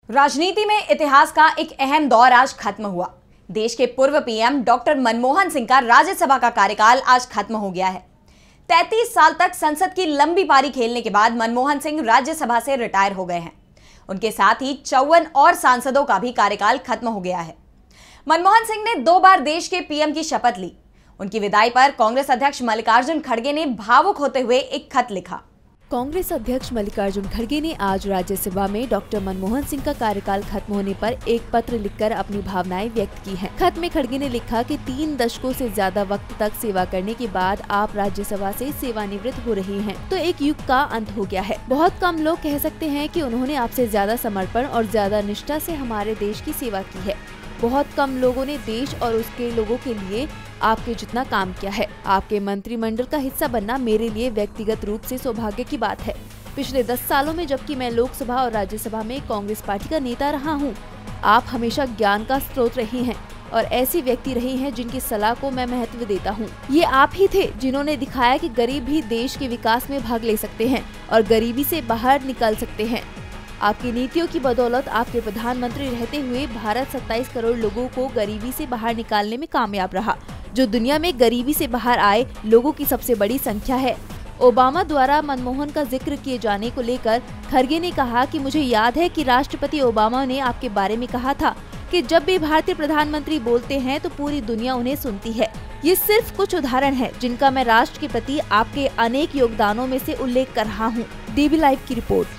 राजनीति में इतिहास का एक अहम दौर आज खत्म हुआ। देश के पूर्व पीएम डॉक्टर मनमोहन सिंह का राज्यसभा का कार्यकाल आज खत्म हो गया है। 33 साल तक संसद की लंबी पारी खेलने के बाद मनमोहन सिंह राज्यसभा से रिटायर हो गए हैं। उनके साथ ही 54 और सांसदों का भी कार्यकाल खत्म हो गया है। मनमोहन सिंह ने 2 बार देश के पीएम की शपथ ली। उनकी विदाई पर कांग्रेस अध्यक्ष मल्लिकार्जुन खड़गे ने भावुक होते हुए एक खत लिखा। कांग्रेस अध्यक्ष मल्लिकार्जुन खड़गे ने आज राज्यसभा में डॉक्टर मनमोहन सिंह का कार्यकाल खत्म होने पर एक पत्र लिखकर अपनी भावनाएं व्यक्त की हैं। खत में खड़गे ने लिखा कि 3 दशकों से ज्यादा वक्त तक सेवा करने के बाद आप राज्यसभा से सेवानिवृत्त हो रहे हैं, तो एक युग का अंत हो गया है। बहुत कम लोग कह सकते हैं कि उन्होंने आपसे ज्यादा समर्पण और ज्यादा निष्ठा से हमारे देश की सेवा की है। बहुत कम लोगों ने देश और उसके लोगों के लिए आपके जितना काम किया है। आपके मंत्रिमंडल का हिस्सा बनना मेरे लिए व्यक्तिगत रूप से सौभाग्य की बात है। पिछले 10 सालों में जबकि मैं लोकसभा और राज्यसभा में कांग्रेस पार्टी का नेता रहा हूं, आप हमेशा ज्ञान का स्रोत रहे हैं और ऐसे व्यक्ति रहे हैं जिनकी सलाह को मैं महत्व देता हूं। ये आप ही थे जिन्होंने दिखाया कि गरीब भी देश के विकास में भाग ले सकते हैं और गरीबी से बाहर निकल सकते हैं। आपकी नीतियों की बदौलत आपके प्रधानमंत्री रहते हुए भारत 27 करोड़ लोगों को गरीबी से बाहर निकालने में कामयाब रहा, जो दुनिया में गरीबी से बाहर आए लोगों की सबसे बड़ी संख्या है। ओबामा द्वारा मनमोहन का जिक्र किए जाने को लेकर खड़गे ने कहा कि मुझे याद है कि राष्ट्रपति ओबामा ने आपके बारे में कहा था कि जब भी भारतीय प्रधानमंत्री बोलते हैं तो पूरी दुनिया उन्हें सुनती है। ये सिर्फ कुछ उदाहरण है जिनका मैं राष्ट्र के प्रति आपके अनेक योगदानों में से उल्लेख कर रहा हूँ। डीबी लाइव की रिपोर्ट।